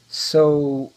So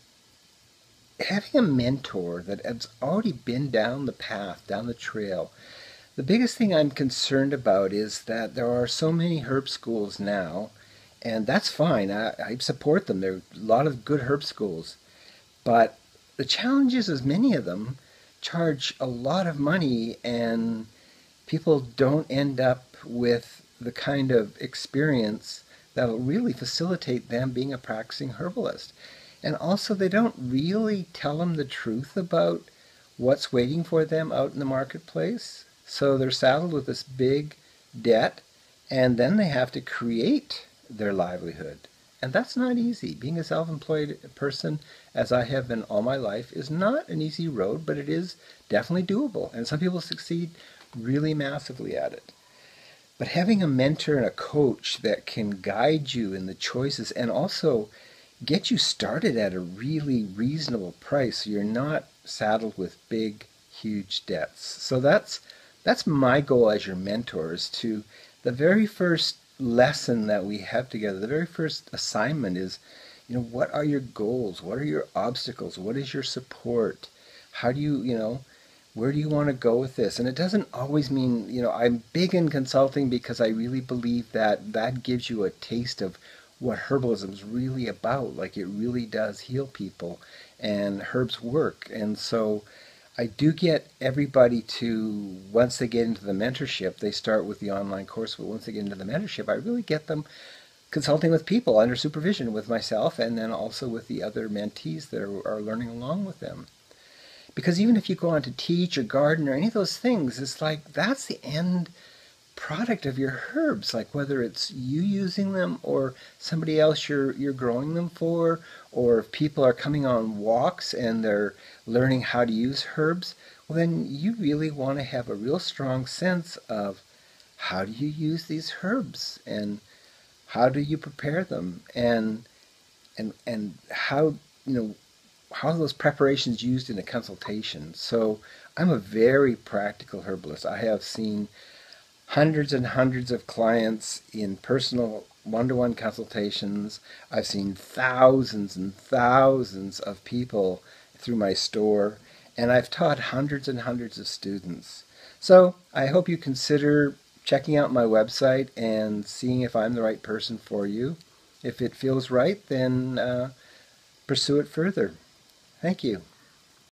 having a mentor that has already been down the path, down the trail, the biggest thing I'm concerned about is that there are so many herb schools now, and that's fine. I support them. There are a lot of good herb schools. But the challenge is many of them charge a lot of money, and people don't end up with the kind of experience that'll really facilitate them being a practicing herbalist. And also, they don't really tell them the truth about what's waiting for them out in the marketplace. So they're saddled with this big debt, and then they have to create their livelihood. And that's not easy. Being a self employed person, as I have been all my life, is not an easy road, but it is definitely doable. And some people succeed really massively at it. But having a mentor and a coach that can guide you in the choices and also get you started at a really reasonable price so you're not saddled with big, huge debts. So that's my goal as your mentor is to the very first lesson that we have together, the very first assignment is, what are your goals? What are your obstacles? What is your support? How do you, where do you want to go with this? And it doesn't always mean, I'm big in consulting because I really believe that that gives you a taste of what herbalism is really about. Like it really does heal people and herbs work. And so I do get everybody to, once they get into the mentorship, they start with the online course, but once they get into the mentorship, I really get them consulting with people under supervision with myself and then also with the other mentees that are learning along with them. Because even if you go on to teach or garden or any of those things, it's like that's the end product of your herbs, like whether it's you using them or somebody else you're growing them for, or if people are coming on walks and they're learning how to use herbs, well then you really want to have a real strong sense of how do you use these herbs and how do you prepare them and how how are those preparations used in a consultation. So I'm a very practical herbalist. I have seen hundreds and hundreds of clients in personal one-to-one consultations. I've seen thousands and thousands of people through my store, and I've taught hundreds and hundreds of students. So I hope you consider checking out my website and seeing if I'm the right person for you. If it feels right, then pursue it further. Thank you.